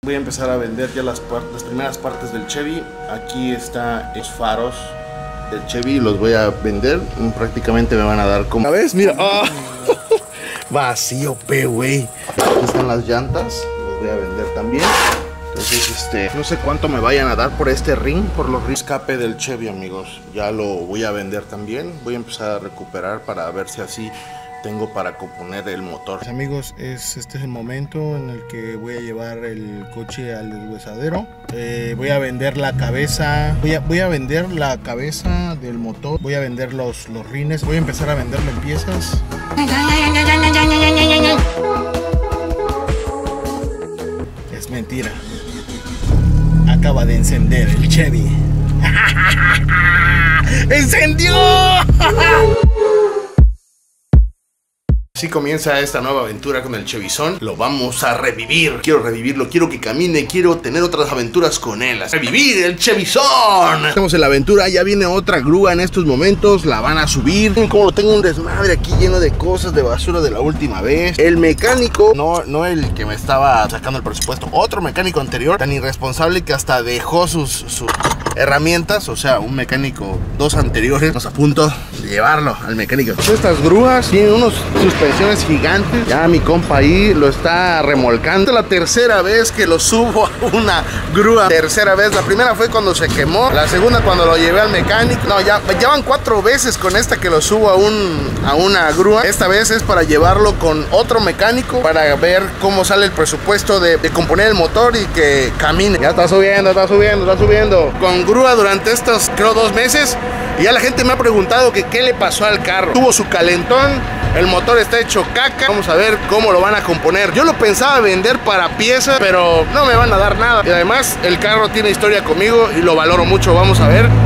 Voy a empezar a vender ya las primeras partes del Chevy. Aquí están los faros del Chevy, los voy a vender. Prácticamente me van a dar como... ¿La ves? Mira. ¡Oh! Vacío, güey. Aquí están las llantas, los voy a vender también. Entonces, no sé cuánto me vayan a dar por este ring, por los escape del Chevy, amigos. Ya lo voy a vender también. Voy a empezar a recuperar para ver si así tengo para componer el motor. Pues, amigos, este es el momento en el que voy a llevar el coche al deshuesadero. Voy a vender la cabeza. Voy a vender la cabeza del motor. Voy a vender los rines. Voy a empezar a venderlo en piezas. Es mentira. Acaba de encender el Chevy. ¡Encendió! Así comienza esta nueva aventura con el Chevizón. Lo vamos a revivir. Quiero revivirlo, quiero que camine, quiero tener otras aventuras con él. ¡A revivir el Chevizón! Estamos en la aventura, ya viene otra grúa en estos momentos. La van a subir. Como lo tengo un desmadre aquí lleno de cosas, de basura de la última vez. El mecánico, no el que me estaba sacando el presupuesto, otro mecánico anterior, tan irresponsable que hasta dejó sus herramientas. O sea, un mecánico, dos anteriores, nos a punto de llevarlo al mecánico. Estas grúas tienen unos suspensiones gigantes. Ya mi compa ahí lo está remolcando. La tercera vez que lo subo a una grúa. Tercera vez. La primera fue cuando se quemó. La segunda cuando lo llevé al mecánico. No, ya van 4 veces con esta que lo subo a una grúa. Esta vez es para llevarlo con otro mecánico para ver cómo sale el presupuesto de componer el motor y que camine. Ya está subiendo, está subiendo, está subiendo. Con grúa durante estos, creo, 2 meses. Y ya la gente me ha preguntado que qué le pasó al carro. Tuvo su calentón, el motor está hecho caca. Vamos a ver cómo lo van a componer. Yo lo pensaba vender para piezas, pero no me van a dar nada. Y además el carro tiene historia conmigo y lo valoro mucho. Vamos a ver.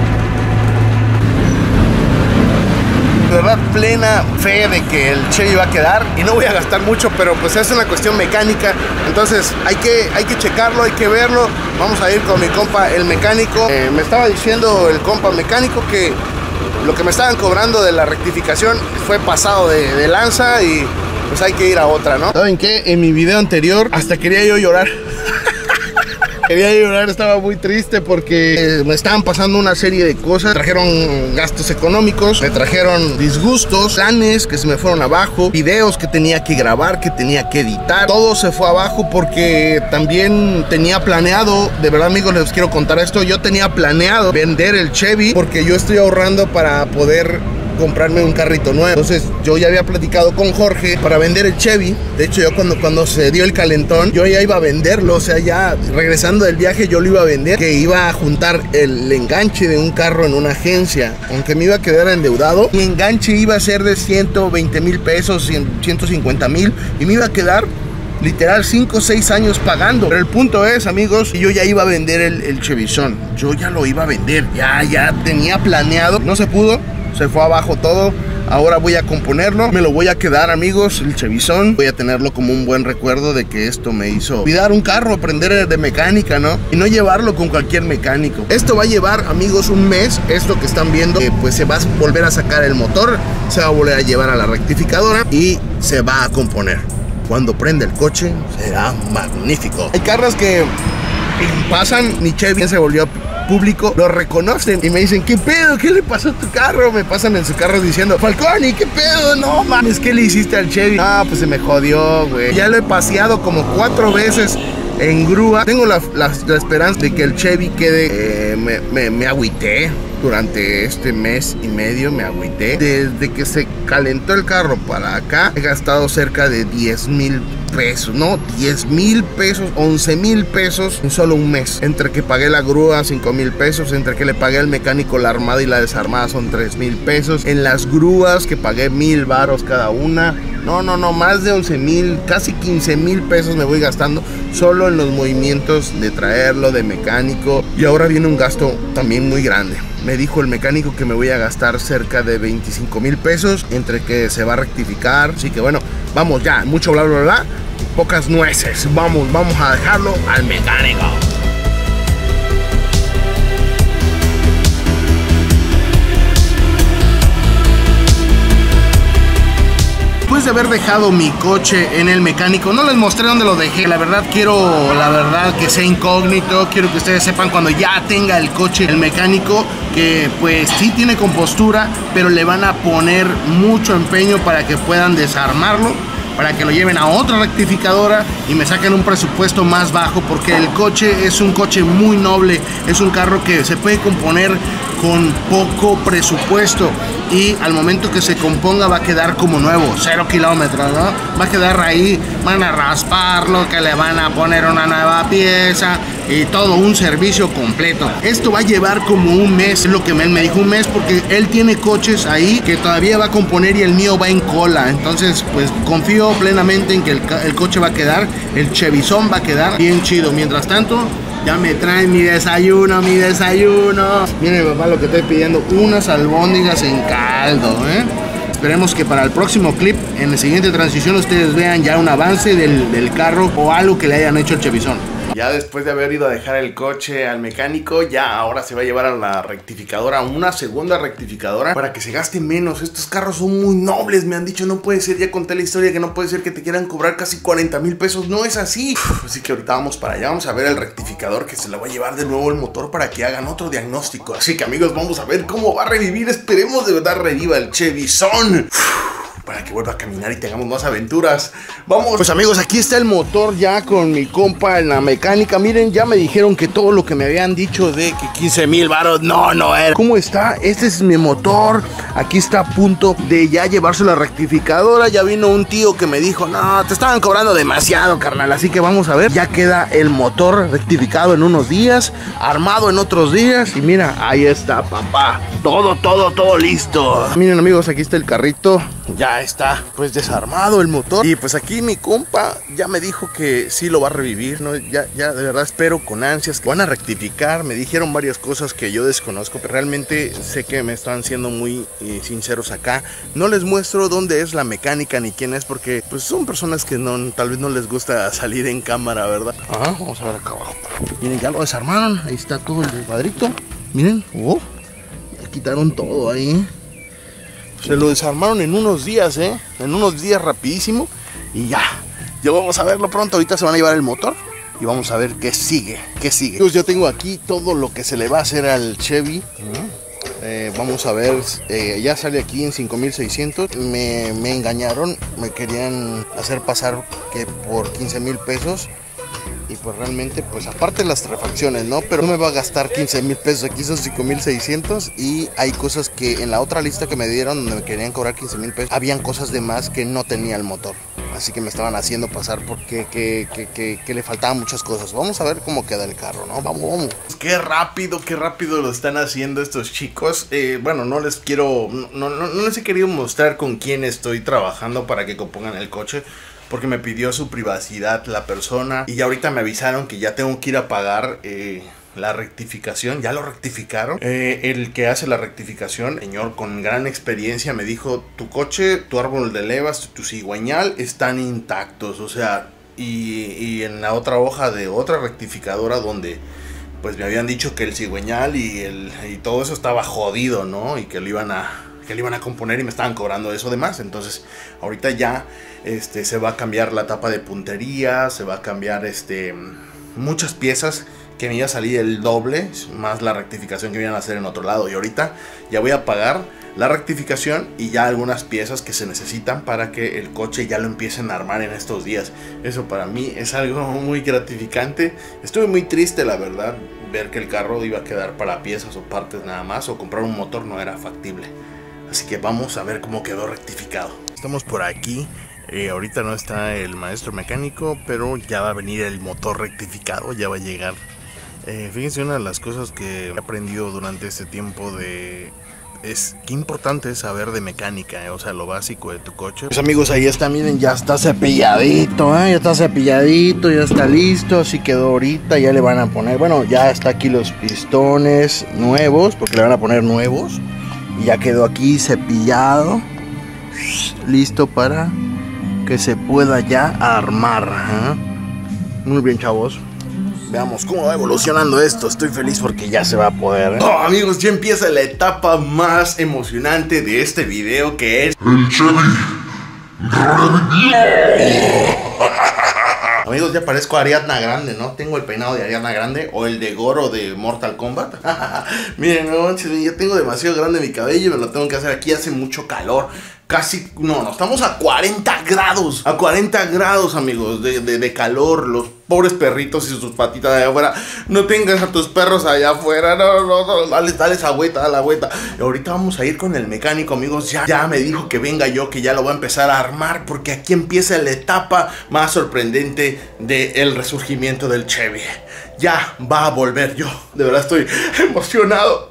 De verdad, plena fe de que el Chevy va a quedar. Y no voy a gastar mucho, pero pues es una cuestión mecánica. Entonces hay que checarlo, hay que verlo. Vamos a ir con mi compa el mecánico. Me estaba diciendo el compa mecánico que lo que me estaban cobrando de la rectificación fue pasado de lanza y pues hay que ir a otra, ¿no? ¿Saben qué? En mi video anterior hasta quería yo llorar. Quería llorar, estaba muy triste porque me estaban pasando una serie de cosas. Me trajeron gastos económicos, me trajeron disgustos, planes que se me fueron abajo, videos que tenía que grabar, que tenía que editar. Todo se fue abajo porque también tenía planeado, de verdad, amigos, les quiero contar esto. Yo tenía planeado vender el Chevy porque yo estoy ahorrando para poder comprarme un carrito nuevo. Entonces yo ya había platicado con Jorge para vender el Chevy. De hecho, yo cuando se dio el calentón, yo ya iba a venderlo. O sea, ya regresando del viaje yo lo iba a vender, que iba a juntar el enganche de un carro en una agencia. Aunque me iba a quedar endeudado, mi enganche iba a ser de 120 mil pesos, 150 mil, y me iba a quedar literal 5 o 6 años pagando. Pero el punto es, amigos, yo ya iba a vender el Chevizón. Yo ya lo iba a vender, ya tenía planeado. No se pudo, se fue abajo todo. Ahora voy a componerlo, me lo voy a quedar, amigos, el Chevizón. Voy a tenerlo como un buen recuerdo de que esto me hizo cuidar un carro, aprender de mecánica, ¿no? Y no llevarlo con cualquier mecánico. Esto va a llevar, amigos, un mes. Esto que están viendo, pues se va a volver a sacar el motor, se va a volver a llevar a la rectificadora y se va a componer. Cuando prende el coche, será magnífico. Hay carros que pasan, mi Chevy se volvió público, lo reconocen y me dicen: ¿qué pedo? ¿Qué le pasó a tu carro? Me pasan en su carro diciendo: Falconi, ¿qué pedo? No mames, ¿qué le hiciste al Chevy? Ah, pues se me jodió, güey. Ya lo he paseado como 4 veces en grúa. Tengo la esperanza de que el Chevy quede. Me agüité durante este mes y medio, me agüité. Desde que se calentó el carro para acá, he gastado cerca de 10 mil pesos, no, 10 mil pesos, 11 mil pesos en solo un mes. Entre que pagué la grúa 5 mil pesos, entre que le pagué al mecánico la armada y la desarmada son 3 mil pesos. En las grúas que pagué 1000 varos cada una. No, más de 11 mil, casi 15 mil pesos me voy gastando solo en los movimientos de traerlo, de mecánico. Y ahora viene un gasto también muy grande. Me dijo el mecánico que me voy a gastar cerca de 25 mil pesos entre que se va a rectificar. Así que bueno, vamos ya, mucho bla bla bla, pocas nueces. Vamos a dejarlo al mecánico. después de haber dejado mi coche en el mecánico, no les mostré dónde lo dejé. La verdad quiero, que sea incógnito. Quiero que ustedes sepan cuando ya tenga el coche el mecánico, que pues sí tiene compostura, pero le van a poner mucho empeño para que puedan desarmarlo, para que lo lleven a otra rectificadora y me saquen un presupuesto más bajo, porque el coche es un coche muy noble, es un carro que se puede componer con poco presupuesto y al momento que se componga va a quedar como nuevo, 0 kilómetros, ¿no? Va a quedar ahí, van a rasparlo, que le van a poner una nueva pieza y todo un servicio completo. Esto va a llevar como un mes, es lo que él me dijo, un mes, porque él tiene coches ahí que todavía va a componer y el mío va en cola. Entonces pues confío plenamente en que el coche va a quedar, el Chevizón va a quedar bien chido. Mientras tanto, ya me traen mi desayuno, Miren, papá, lo que estoy pidiendo, unas albóndigas en caldo, Esperemos que para el próximo clip, en la siguiente transición, ustedes vean ya un avance del carro o algo que le hayan hecho el Chevizón. Ya después de haber ido a dejar el coche al mecánico, ya ahora se va a llevar a la rectificadora, una segunda rectificadora, para que se gaste menos. Estos carros son muy nobles, me han dicho, no puede ser, ya conté la historia, que no puede ser que te quieran cobrar casi 40,000 pesos, no es así. Así que ahorita vamos para allá, vamos a ver el rectificador que se le va a llevar de nuevo el motor para que hagan otro diagnóstico. Así que amigos, vamos a ver cómo va a revivir, esperemos de verdad reviva el Chevizón, para que vuelva a caminar y tengamos más aventuras. Vamos. Pues amigos, aquí está el motor ya con mi compa en la mecánica. Miren, ya me dijeron que todo lo que me habían dicho de que 15,000 varos, no era. ¿Cómo está? Este es mi motor. Aquí está a punto de ya llevarse la rectificadora. Ya vino un tío que me dijo, no, te estaban cobrando demasiado, carnal. Así que vamos a ver. Ya queda el motor rectificado en unos días, armado en otros días. Y mira, ahí está, papá. Todo listo. Miren amigos, aquí está el carrito. Ya está pues desarmado el motor. Y pues aquí mi compa ya me dijo que sí lo va a revivir, ¿no? Ya de verdad espero con ansias que van a rectificar. Me dijeron varias cosas que yo desconozco, pero realmente sé que me están siendo muy sinceros acá. No les muestro dónde es la mecánica ni quién es, porque pues son personas que tal vez no les gusta salir en cámara, ¿verdad? Ajá, vamos a ver acá abajo. Miren, ya lo desarmaron. Ahí está todo el cuadrito. Miren, ya quitaron todo ahí. Se lo desarmaron en unos días, en unos días rapidísimo. Y ya vamos a verlo pronto. Ahorita se van a llevar el motor y vamos a ver qué sigue. Pues yo tengo aquí todo lo que se le va a hacer al Chevy. Vamos a ver, ya sale aquí en 5,600. Me engañaron, me querían hacer pasar que por 15,000 pesos. Y pues realmente, pues aparte de las refacciones, ¿no? Pero no me va a gastar 15,000 pesos, aquí son 5,600. Y hay cosas que en la otra lista que me dieron, donde me querían cobrar 15,000 pesos, habían cosas de más que no tenía el motor. Así que me estaban haciendo pasar porque que le faltaban muchas cosas. Vamos a ver cómo queda el carro, ¿no? Vamos. Qué rápido lo están haciendo estos chicos. Bueno, no les he querido mostrar con quién estoy trabajando para que compongan el coche, porque me pidió su privacidad la persona. Y ya ahorita me avisaron que ya tengo que ir a pagar la rectificación. Ya lo rectificaron. El que hace la rectificación, señor con gran experiencia, me dijo: tu coche, tu árbol de levas, tu cigüeñal están intactos. O sea, y en la otra hoja de otra rectificadora donde pues me habían dicho que el cigüeñal y todo eso estaba jodido, ¿no? Y que lo iban a componer y me estaban cobrando eso de más. Entonces ahorita ya se va a cambiar la tapa de puntería, se va a cambiar muchas piezas que me iba a salir el doble, más la rectificación que me iban a hacer en otro lado. Y ahorita ya voy a pagar la rectificación y ya algunas piezas que se necesitan para que el coche ya lo empiecen a armar en estos días. Eso para mí es algo muy gratificante. Estuve muy triste, la verdad, ver que el carro iba a quedar para piezas o partes nada más, o comprar un motor no era factible. Así que vamos a ver cómo quedó rectificado. Estamos por aquí. Ahorita no está el maestro mecánico, pero ya va a venir el motor rectificado, ya va a llegar. Fíjense, una de las cosas que he aprendido durante este tiempo es qué importante es saber de mecánica, o sea, lo básico de tu coche. Pues amigos, ahí está, miren, ya está cepilladito, ya está cepilladito, ya está listo, así quedó ahorita. Ya le van a poner, bueno, ya está aquí los pistones nuevos, porque le van a poner nuevos. Y ya quedó aquí cepillado, listo para que se pueda ya armar. Muy bien, chavos. Veamos cómo va evolucionando esto. Estoy feliz porque ya se va a poder. Amigos, ya empieza la etapa más emocionante de este video, que es el Chevy Amigos, ya parezco Ariadna Grande, ¿no? Tengo el peinado de Ariadna Grande o el de Goro de Mortal Kombat. Miren, no manches, ya tengo demasiado grande mi cabello y me lo tengo que hacer. Aquí hace mucho calor. Casi, no, estamos a 40 grados. A 40 grados, amigos, de calor. Los pobres perritos y sus patitas de allá afuera. No tengas a tus perros allá afuera. No, dale esa vuelta, dale la vuelta. Y ahorita vamos a ir con el mecánico, amigos. Ya me dijo que venga yo, que ya lo voy a empezar a armar, porque aquí empieza la etapa más sorprendente del resurgimiento del Chevy. Ya va a volver yo. De verdad estoy emocionado.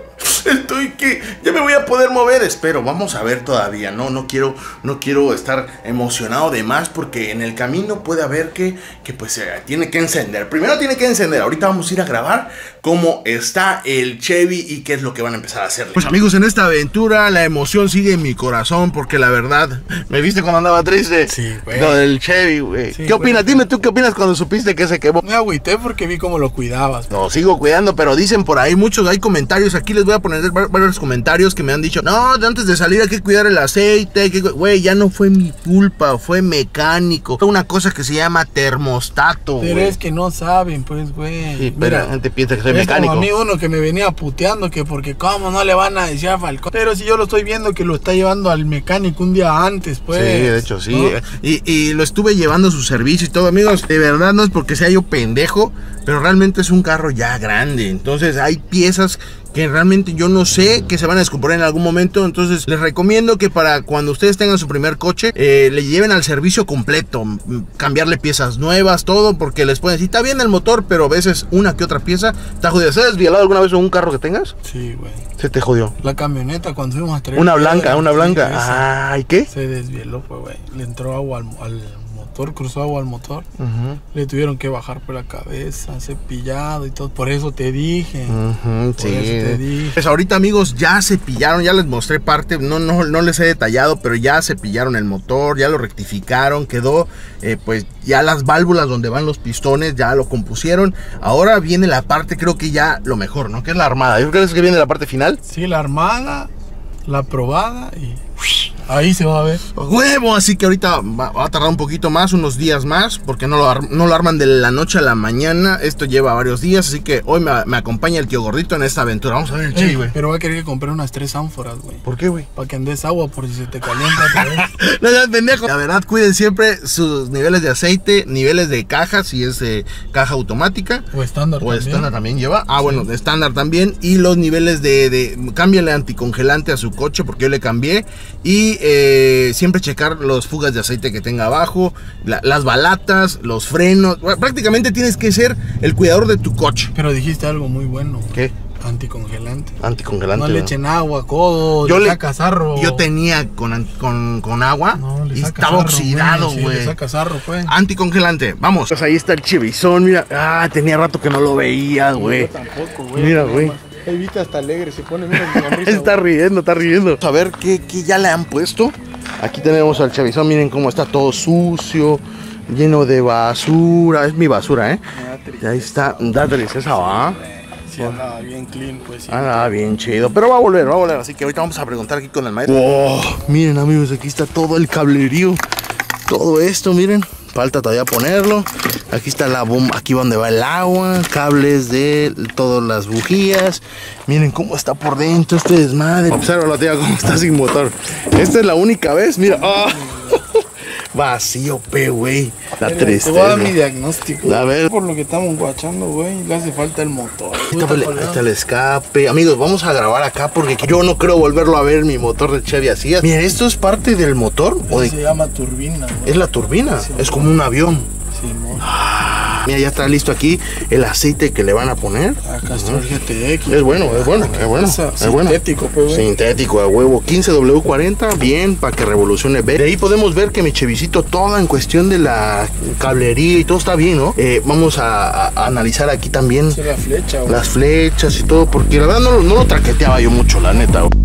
Estoy que ya me voy a poder mover, espero. Vamos a ver todavía. No quiero estar emocionado de más, porque en el camino puede haber que pues tiene que encender. Primero tiene que encender. Ahorita vamos a ir a grabar cómo está el Chevy y qué es lo que van a empezar a hacer. Pues amigos, en esta aventura la emoción sigue en mi corazón, porque la verdad, ¿me viste cuando andaba triste? Sí, güey. Lo del Chevy, güey. Sí, ¿Qué opinas? Dime tú, ¿qué opinas cuando supiste que se quemó? Me agüité porque vi cómo lo cuidabas. Lo sigo cuidando, pero dicen por ahí muchos, hay comentarios, aquí les voy a poner varios comentarios que me han dicho: no, antes de salir hay que cuidar el aceite, güey, ya no fue mi culpa, fue mecánico. Fue una cosa que se llama termostato, Pero güey. es que no saben, pues, güey. Sí, pero la gente piensa que soy mecánico. Como a mí uno que me venía puteando que porque cómo no le van a decir a Falcón. Pero si yo lo estoy viendo que lo está llevando al mecánico un día antes, pues. Sí, de hecho sí, ¿no? y lo estuve llevando a su servicio y todo, amigos. De verdad no es porque sea yo pendejo, pero realmente es un carro ya grande. Entonces hay piezas que realmente yo no sé, que se van a descomponer en algún momento. Entonces les recomiendo que para cuando ustedes tengan su primer coche, le lleven al servicio completo, cambiarle piezas nuevas, todo, porque les pueden decir: está bien el motor, pero a veces una que otra pieza está jodida. ¿Se ha desvielado alguna vez un carro que tengas? Sí, güey. Se te jodió. La camioneta cuando fuimos a traer. Una blanca. Sí, Ay, ¿qué? se desvieló, pues, güey. Le entró agua al motor, cruzó agua al motor. Le tuvieron que bajar por la cabeza, cepillado y todo. Por eso te dije. Sí. Eso te dije. Pues ahorita, amigos, ya cepillaron, ya les mostré parte, no les he detallado, pero ya cepillaron el motor, ya lo rectificaron, quedó pues ya las válvulas donde van los pistones, ya lo compusieron. Ahora viene la parte, creo que ya lo mejor, ¿no? Que es la armada. Yo creo que viene la parte final. Sí, la armada, la probada y ahí se va a ver. ¡Huevo! Así que ahorita va a tardar un poquito más, unos días más, porque no lo arman de la noche a la mañana. Esto lleva varios días, así que hoy me acompaña el tío Gordito en esta aventura. Vamos a ver el Chevy, güey. Pero va a querer que comprar unas 3 ánforas, güey. ¿Por qué, güey? Para que andes agua por si se te calienta otra vez. No seas pendejo. La verdad, cuiden siempre sus niveles de aceite, niveles de caja, si es caja automática. O estándar O también. estándar también lleva. Ah, bueno, de estándar también. Y los niveles cámbiale anticongelante a su coche, porque yo le cambié. Y siempre checar los fugas de aceite que tenga abajo, las balatas, los frenos. Bueno, prácticamente tienes que ser el cuidador de tu coche. Pero dijiste algo muy bueno. ¿Qué? Anticongelante. Anticongelante. No le echen agua, codo, Yo le le saca sarro. Yo tenía con agua, No, le y saca estaba sarro, oxidado, sí, güey. le saca sarro, pues. Anticongelante, vamos. Pues ahí está el Chevizón, mira. Ah, tenía rato que no lo veía, güey. Yo tampoco, güey. Mira, güey. Ahí viste hasta alegre, se pone, mira, mi sonrisa, Está güey. riendo, está riendo. A ver qué ya le han puesto. Aquí tenemos al Chevizón, miren cómo está todo sucio, lleno de basura. Es mi basura, ¿eh? Y ahí está, date esa va. Sí, andaba bien clean, pues. Sí. Ah, bien chido, pero va a volver. Así que ahorita vamos a preguntar aquí con el maestro. Wow, miren, amigos, aquí está todo el cablerío. Todo esto, miren. Falta todavía ponerlo. Aquí está la bomba, aquí donde va el agua, cables de todas las bujías. Miren cómo está por dentro este desmadre. Obsérvalo, tía, cómo está sin motor. Esta es la única vez, mira. ¡Oh! Vacío, güey. La Mira, tristeza. te voy a dar mi diagnóstico. A ver. Por lo que estamos guachando, güey, le hace falta el motor. Ahí está el escape. Amigos, vamos a grabar acá porque yo no creo volverlo a ver mi motor de Chevy así. Miren, ¿esto es parte del motor? ¿O de... Se llama turbina, güey. Es la turbina, Sí, es como un avión. Sí, mo. Mira, ya está listo aquí el aceite que le van a poner. Acá está el GTX. Es bueno, es bueno, es bueno. Es bueno. Sintético, pues, güey. Sintético, a huevo. 15W40, bien, para que revolucione. De ahí podemos ver que mi Chevycito, todo en cuestión de la cablería y todo está bien, ¿no? Vamos a analizar aquí también Sí, la flecha, güey. las flechas y todo, porque la verdad no lo traqueteaba yo mucho, la neta, güey.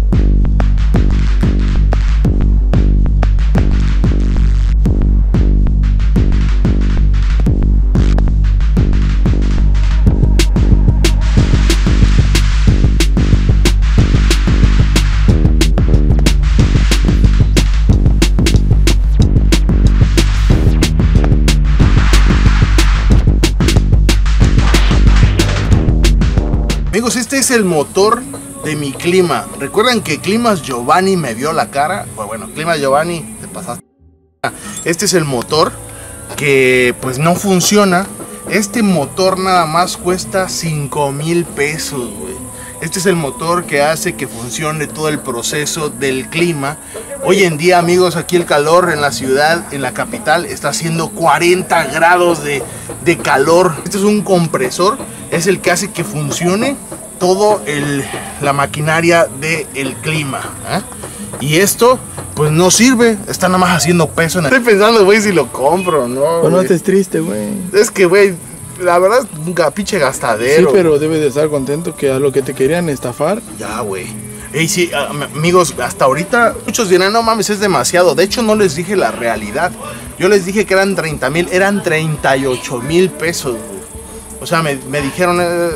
Amigos, este es el motor de mi Clima. ¿Recuerdan que Climas Giovanni me vio la cara? Pues bueno, Climas Giovanni, te pasaste. Este es el motor que pues no funciona. Este motor nada más cuesta 5,000 pesos, güey. Este es el motor que hace que funcione todo el proceso del clima. Hoy en día, amigos, aquí el calor en la ciudad, en la capital, está haciendo 40 grados de calor. Este es un compresor, es el que hace que funcione todo la maquinaria del clima, ¿eh? Y esto, pues no sirve, está nada más haciendo peso. Estoy pensando, güey, si lo compro, ¿no? Pues no estés triste, güey. Es que, güey, la verdad es un pinche gastadero. Sí, pero debes de estar contento que a lo que te querían estafar. Ya, güey. Y sí, amigos, hasta ahorita muchos dirán, no mames, es demasiado. De hecho, no les dije la realidad. Yo les dije que eran 30,000, eran 38,000 pesos, güey. O sea, me dijeron,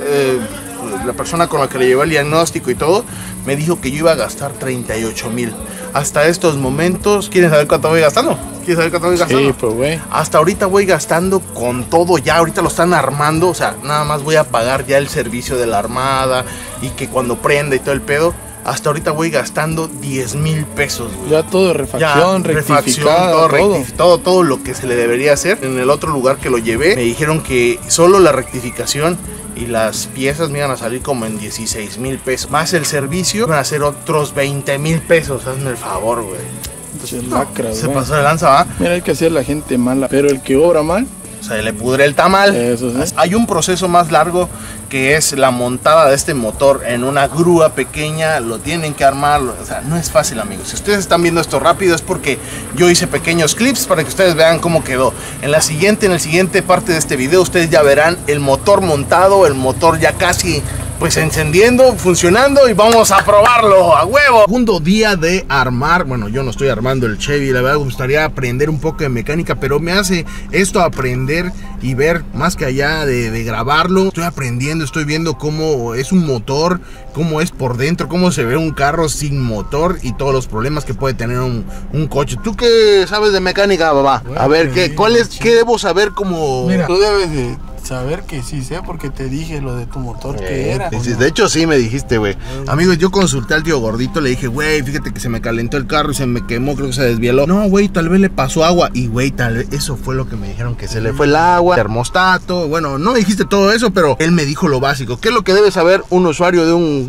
la persona con la que le llevé el diagnóstico y todo, me dijo que yo iba a gastar 38,000. Hasta estos momentos, ¿quieren saber cuánto voy gastando? ¿Quieres saber cuánto voy gastando? Sí, pues güey. Hasta ahorita voy gastando con todo ya, ahorita lo están armando, o sea, nada más voy a pagar ya el servicio de la armada y que cuando prenda y todo el pedo. Hasta ahorita voy gastando 10,000 pesos, güey. Ya todo, refacción, rectificado, todo lo que se le debería hacer. En el otro lugar que lo llevé, me dijeron que solo la rectificación y las piezas me iban a salir como en 16,000 pesos. Más el servicio, van a ser otros 20,000 pesos. Hazme el favor, güey. Entonces, lacra, se pasó de lanza, ¿va? Mira, hay que hacer la gente mala, pero el que obra mal, se le pudre el tamal. Eso sí. Hay un proceso más largo que es la montada de este motor en una grúa pequeña. Lo tienen que armar, o sea, no es fácil, amigos. Si ustedes están viendo esto rápido es porque yo hice pequeños clips para que ustedes vean cómo quedó. En la siguiente parte de este video ustedes ya verán el motor montado, el motor ya casi pues encendiendo, funcionando, y vamos a probarlo a huevo. Segundo día de armar. Bueno, yo no estoy armando el Chevy, la verdad me gustaría aprender un poco de mecánica, pero me hace esto aprender y ver más que allá de grabarlo. Estoy aprendiendo, estoy viendo cómo es un motor, cómo es por dentro, cómo se ve un carro sin motor y todos los problemas que puede tener un coche. ¿Tú qué sabes de mecánica, babá? Bueno, a ver, ¿qué debo saber como...? Mira, tú debes de saber que sí sé, porque te dije lo de tu motor que era. De hecho sí me dijiste, güey. Amigos, yo consulté al tío gordito, le dije, güey, fíjate que se me calentó el carro y se me quemó, creo que se desvieló. No, güey, tal vez le pasó agua. Y güey, tal vez eso fue lo que me dijeron, que se le fue el agua, termostato. Bueno, no me dijiste todo eso, pero él me dijo lo básico. ¿Qué es lo que debe saber un usuario de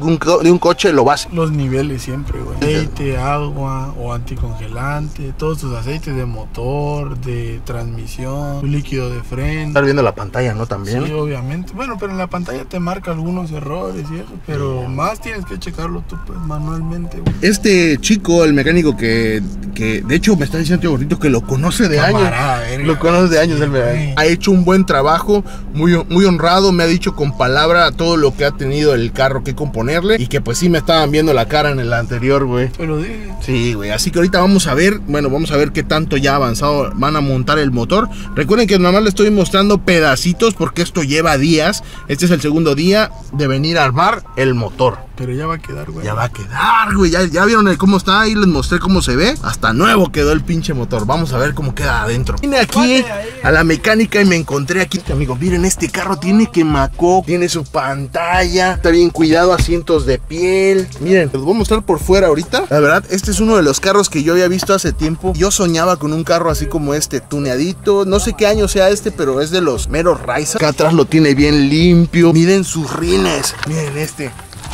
un coche? Lo básico. Los niveles siempre, güey. Aceite, agua o anticongelante, todos tus aceites de motor, de transmisión, tu líquido de freno. Estar viendo la pantalla, ¿no? También. Sí, obviamente. Bueno, pero en la pantalla te marca algunos errores y eso, pero más tienes que checarlo tú, pues, manualmente, güey. Este chico, el mecánico que de hecho me está diciendo tío gordito que lo conoce de años. Lo conoce de años, él ha hecho un buen trabajo, muy honrado, me ha dicho con palabra todo lo que ha tenido el carro que componerle, y que pues sí me estaban viendo la cara en el anterior, güey. Te lo dije. Sí, güey, así que ahorita vamos a ver, bueno, vamos a ver qué tanto ya avanzado van a montar el motor. Recuerden que nada más les estoy mostrando pedacitos porque esto lleva días. Este es el segundo día de venir a armar el motor. Pero ya va a quedar, güey. Ya va a quedar, güey. Ya vieron cómo está. Ahí les mostré cómo se ve. Hasta nuevo quedó el pinche motor. Vamos a ver cómo queda adentro. Vine aquí a la mecánica y me encontré aquí. Amigos, miren, este carro tiene quemacó. Tiene su pantalla. Está bien cuidado, asientos de piel. Miren, les voy a mostrar por fuera ahorita. La verdad, este es uno de los carros que yo había visto hace tiempo. Yo soñaba con un carro así como este, tuneadito. No sé qué año sea este, pero es de los meros Raiza. Acá atrás lo tiene bien limpio. Miren sus rines. Miren este.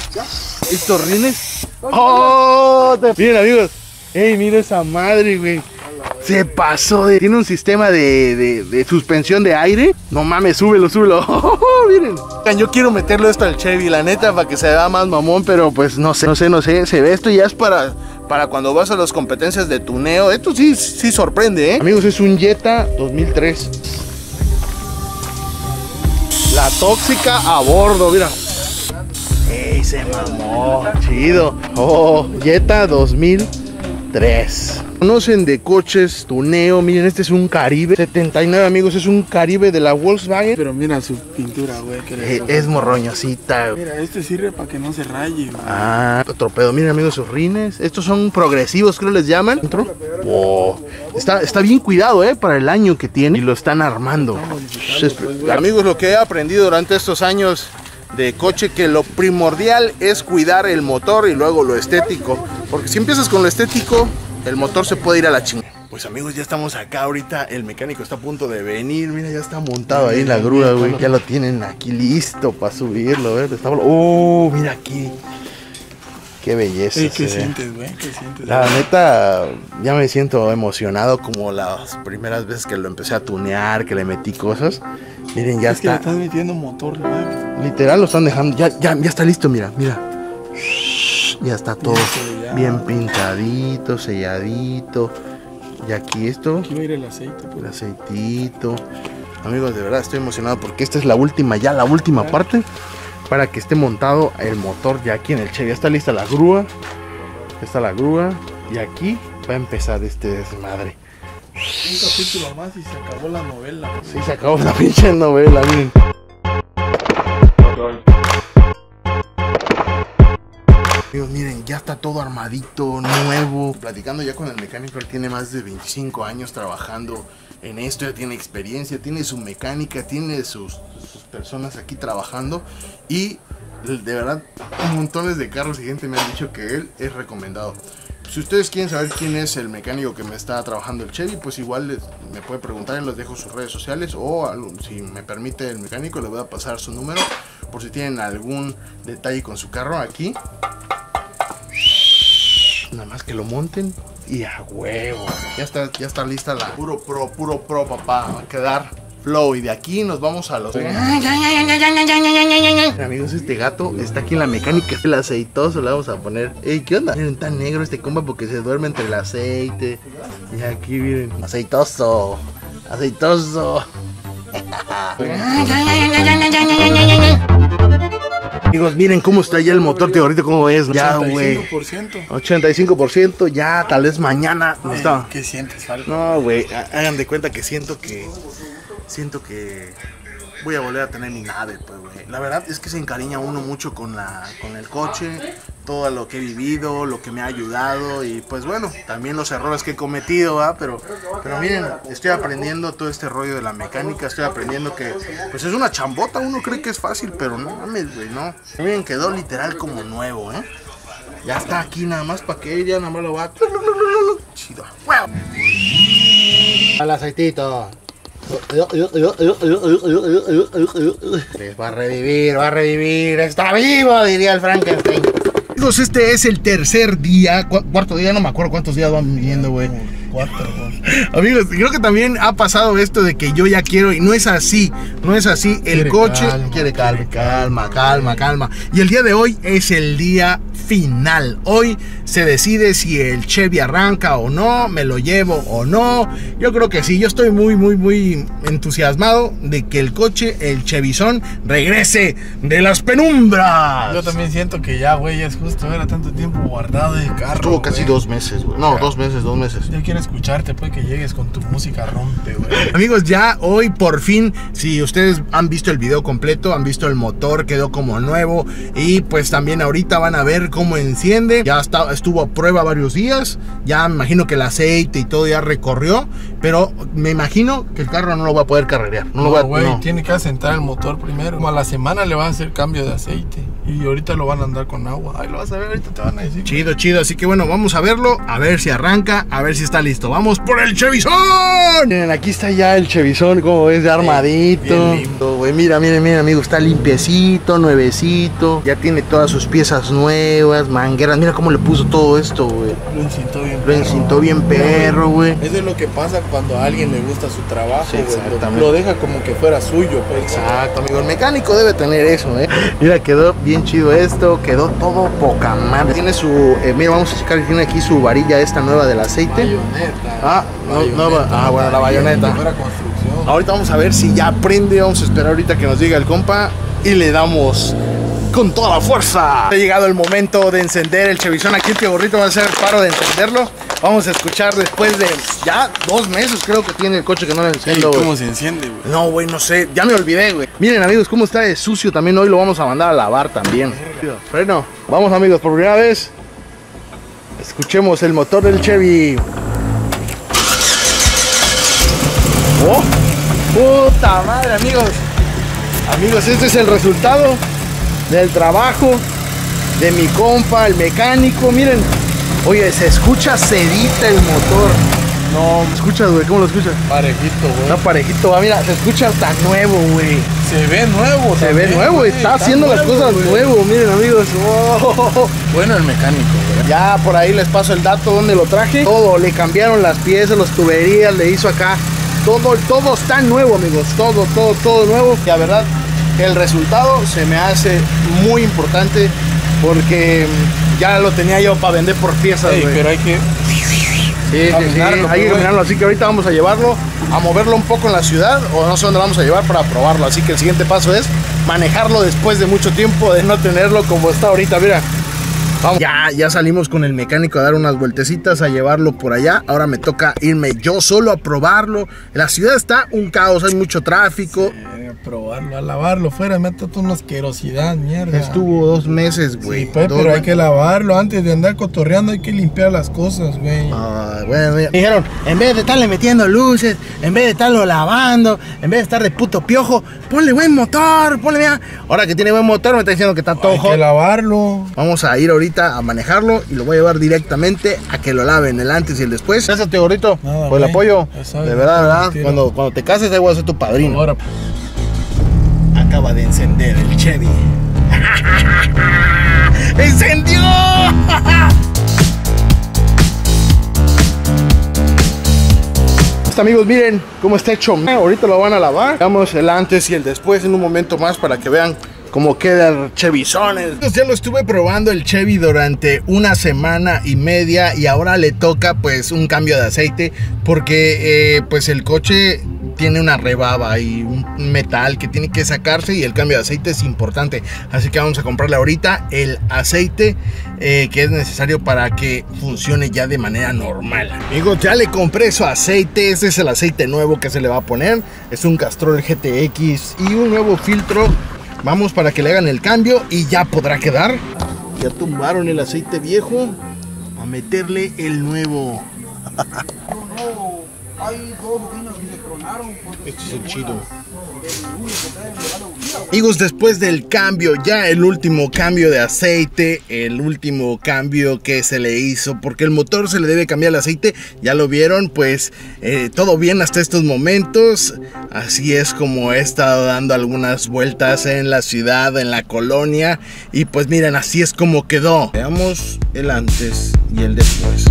Estos rines. ¡Oh! Miren, amigos. ¡Ey, mira esa madre, güey! Se pasó de... Tiene un sistema de suspensión de aire. No mames, súbelo. Miren. Yo quiero meterlo esto al Chevy, la neta, para que se vea más mamón, pero pues no sé. Se ve esto ya es para cuando vas a las competencias de tuneo. Esto sí sorprende, ¿eh? Amigos, es un Jetta 2003. La tóxica a bordo, mira. ¡Ey, se mamó! Chido. Oh, Jetta 2003. ¿Conocen de coches, tuneo? Miren, este es un Caribe 79, amigos. Es un Caribe de la Volkswagen. Pero mira su pintura, güey. Es morroñosita. Mira, este sirve para que no se raye, güey. Ah, otro pedo. Miren, amigos, sus rines. Estos son progresivos, creo les llaman. Oh, está bien cuidado, para el año que tiene. Y lo están armando. Amigos, lo que he aprendido durante estos años de coche, que lo primordial es cuidar el motor y luego lo estético, porque si empiezas con lo estético, el motor se puede ir a la chingada. Pues amigos, ya estamos acá ahorita, el mecánico está a punto de venir, mira, ya está montado ahí en la grúa, güey, ya lo tienen aquí listo para subirlo, ¿ves? Mira aquí, qué belleza. ¿Qué sientes, güey? ¿Qué sientes? La neta, ya me siento emocionado como las primeras veces que lo empecé a tunear, que le metí cosas. Miren, ya es está. Que le están metiendo motor, güey. Literal lo están dejando, ya está listo, mira. Ya está todo bien pintadito, selladito. Y aquí esto. Aquí va a ir el aceite. El aceitito. Amigos, de verdad estoy emocionado porque esta es la última parte para que esté montado el motor ya aquí en el Chevy. Ya está lista la grúa. Y aquí va a empezar este desmadre. Un capítulo más y se acabó la novela. Sí, se acabó la pinche novela, miren. Amigos, miren, ya está todo armadito, nuevo. Platicando ya con el mecánico, él tiene más de 25 años trabajando en esto, ya tiene experiencia, tiene su mecánica, tiene sus personas aquí trabajando. Y de verdad, montones de carros y gente me han dicho que él es recomendado. Si ustedes quieren saber quién es el mecánico que me está trabajando el Chevy, pues igual me puede preguntar, les dejo sus redes sociales, o si me permite el mecánico, le voy a pasar su número por si tienen algún detalle con su carro aquí. Nada más que lo monten y a huevo. Ya está lista la puro pro, papá. Va a quedar flow. Y de aquí nos vamos a los... Amigos, este gato está aquí en la mecánica. El aceitoso le vamos a poner. Ey, ¿qué onda? Miren, tan negro este compa porque se duerme entre el aceite. Y aquí miren, aceitoso. Amigos, miren cómo está ya el motor, tío, ahorita cómo es. Ya, güey. 85%, ya, tal vez mañana. No está. ¿Qué sientes, Fal? No, güey, hagan de cuenta que siento que voy a volver a tener mi nave, pues, güey. La verdad es que se encariña uno mucho con el coche, todo lo que he vivido, lo que me ha ayudado y pues bueno, también los errores que he cometido, ¿verdad? Pero miren, estoy aprendiendo todo este rollo de la mecánica, estoy aprendiendo que pues es una chambota, uno cree que es fácil, pero no mames, güey, no. Miren, quedó literal como nuevo, ¿eh? Ya está aquí nada más para que ella nada más lo va. Chido. Al aceitito. Va a revivir, está vivo, diría el Frankenstein. Amigos, este es el tercer día, cuarto día, no me acuerdo cuántos días van viviendo, güey. 4. Amigos, creo que también ha pasado esto de que yo ya quiero y no es así, el coche quiere calma. Y el día de hoy es el día final. Hoy se decide si el Chevy arranca o no, me lo llevo o no. Yo creo que sí, yo estoy muy entusiasmado de que el coche, el Chevizón, regrese de las penumbras. Yo también siento que ya, güey, es justo, era tanto tiempo guardado de carro. Estuvo casi 2 meses, güey. No, 2 meses. Yo quiero escucharte, pues, que llegues con tu música rompe, güey. Amigos, ya hoy por fin, si ustedes han visto el video completo, han visto el motor, quedó como nuevo. Y pues también ahorita van a ver cómo enciende. Ya estuvo a prueba varios días. Ya me imagino que el aceite y todo ya recorrió. Pero me imagino que el carro no lo va a poder carrerear. No, tiene que asentar el motor primero. Como a la semana le van a hacer cambio de aceite. Y ahorita lo van a andar con agua. Ahí lo vas a ver, ahorita te van a decir. Chido. Así que bueno, vamos a verlo. A ver si arranca, a ver si está listo. ¡Vamos por el Chevizón! Miren, aquí está ya el Chevizón, como ves, de armadito. Güey, miren, amigo, está limpiecito, nuevecito. Ya tiene todas sus piezas nuevas, mangueras. Mira cómo le puso todo esto, güey. Lo encintó bien perro, güey. Eso es lo que pasa cuando a alguien le gusta su trabajo, sí, güey. Lo deja como que fuera suyo, pues. Exacto, amigo. El mecánico debe tener eso, Mira, quedó bien chido esto, quedó todo poca madre. Tiene su, mira, vamos a checar que tiene aquí su varilla esta nueva del aceite. Bayoneta. Bueno, la bayoneta. Ahorita vamos a ver si ya prende. Vamos a esperar ahorita que nos diga el compa y le damos con toda la fuerza. Ha llegado el momento de encender el Chevizón. Aquí el tío Gorrito va a hacer el paro de encenderlo. Vamos a escuchar después de ya 2 meses creo que tiene el coche que no lo enciendo. ¿Cómo se enciende, güey? No, güey, no sé, ya me olvidé, güey. Miren, amigos, cómo está de sucio también. Hoy lo vamos a mandar a lavar también. Freno. Vamos, amigos, por primera vez escuchemos el motor del Chevy. ¡Oh! ¡Puta madre, amigos! Amigos, este es el resultado. del trabajo de mi compa, el mecánico. Miren, oye, se escucha sedita el motor. No, ¿escuchas, güey? ¿Cómo lo escuchas? Parejito, güey. Está parejito, va, mira, se escucha hasta nuevo, güey. Se ve nuevo, Se ve nuevo, está haciendo las cosas nuevo, miren, amigos. Oh. Bueno, el mecánico, güey. Ya por ahí les paso el dato donde lo traje. Todo, le cambiaron las piezas, las tuberías, le hizo acá. Todo está nuevo, amigos. Todo nuevo. Y la verdad, el resultado se me hace muy importante porque ya lo tenía yo para vender por piezas, güey. Pero hay que... Sí, hay que caminarlo, así que ahorita vamos a llevarlo, a moverlo un poco en la ciudad, o no sé dónde vamos a llevar para probarlo, así que el siguiente paso es manejarlo después de mucho tiempo de no tenerlo como está ahorita, mira. Vamos. Ya salimos con el mecánico a dar unas vueltecitas, a llevarlo por allá. Ahora me toca irme yo solo a probarlo. La ciudad está un caos, hay mucho tráfico. A probarlo, a lavarlo fuera, métate una asquerosidad, mierda. Estuvo 2 meses, güey. Sí, pues, pero hay que lavarlo antes de andar cotorreando, hay que limpiar las cosas, güey. Bueno, mira. Dijeron, en vez de estarle metiendo luces, en vez de estarlo lavando, en vez de estar de puto piojo, ponle buen motor, ponle, mira. Ahora que tiene buen motor me está diciendo que está todo hot. Hay que lavarlo. Vamos a ir ahorita a manejarlo y lo voy a llevar directamente a que lo laven, el antes y el después. Gracias, tío Gorrito, por el apoyo. De verdad, cuando te cases ahí voy a ser tu padrino. Ahora. Acaba de encender el Chevy. ¡Encendió! Amigos, miren cómo está hecho. Ahorita lo van a lavar. Veamos el antes y el después en un momento más para que vean cómo queda el Chevizón. Ya lo estuve probando el Chevy durante 1 semana y media y ahora le toca pues un cambio de aceite porque pues el coche tiene una rebaba y un metal que tiene que sacarse y el cambio de aceite es importante. Así que vamos a comprarle ahorita el aceite que es necesario para que funcione ya de manera normal. Amigos, ya le compré su aceite. Este es el aceite nuevo que se le va a poner. Es un Castrol GTX y un nuevo filtro. Vamos para que le hagan el cambio y ya podrá quedar. Ya tumbaron el aceite viejo a meterle el nuevo. Este es el chido. Amigos, después del cambio, ya el último cambio de aceite, el último cambio que se le hizo, porque el motor se le debe cambiar el aceite, ya lo vieron, pues todo bien hasta estos momentos. Así es como he estado dando algunas vueltas en la ciudad, en la colonia, y pues miren, así es como quedó. Veamos el antes y el después.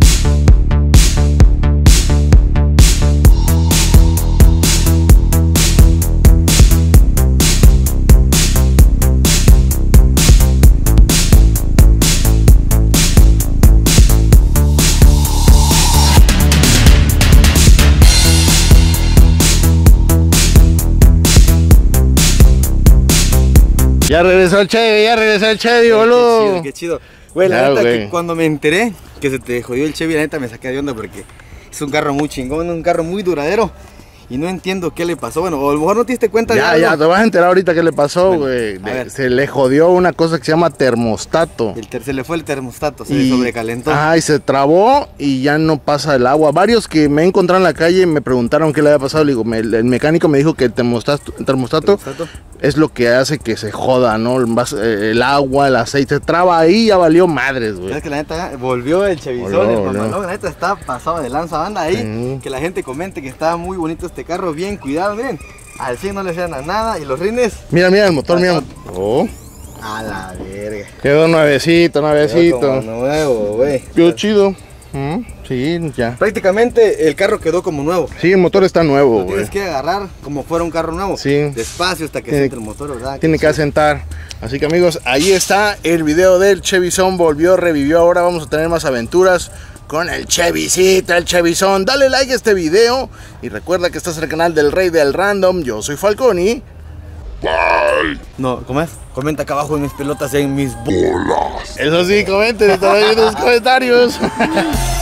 Ya regresó el Chevy, boludo. Qué chido. Güey, la neta, que cuando me enteré que se te jodió el Chevy, la neta me saqué de onda porque es un carro muy chingón, un carro muy duradero. Y no entiendo qué le pasó. Bueno, o a lo mejor no te diste cuenta. Ya, te vas a enterar ahorita qué le pasó, güey. Bueno, se le jodió una cosa que se llama termostato. Se le fue el termostato, se le sobrecalentó. Y se trabó y ya no pasa el agua. Varios que me he encontrado en la calle me preguntaron qué le había pasado. Le digo, el mecánico me dijo que el termostato es lo que hace que se joda, ¿no? El agua, el aceite, se traba ahí y ya valió madres, güey. Es que la neta volvió el Chevizón, la neta está pasado de lanza, banda ahí. Que la gente comente que está muy bonito este carro, bien cuidado, miren. Al 100 no le hacían a nada y los rines. Mira el motor, mira. A la verga. Quedó nuevecito. Quedó nuevo, güey. Quedó chido. Sí, ya. Prácticamente el carro quedó como nuevo. Sí, el motor está nuevo, güey. Tienes que agarrar como fuera un carro nuevo. Sí. Despacio hasta que siente el motor, ¿verdad? Tiene que asentar. Así que amigos, ahí está el video del Chevizón. Revivió. Ahora vamos a tener más aventuras con el Chevycita, el Chevizón. Dale like a este video y recuerda que estás en el canal del Rey del Random. Yo soy Falconi. Bye. No, ¿cómo es? Comenta acá abajo en mis pelotas y en mis bolas. Eso sí, comenten, están ahí en los comentarios.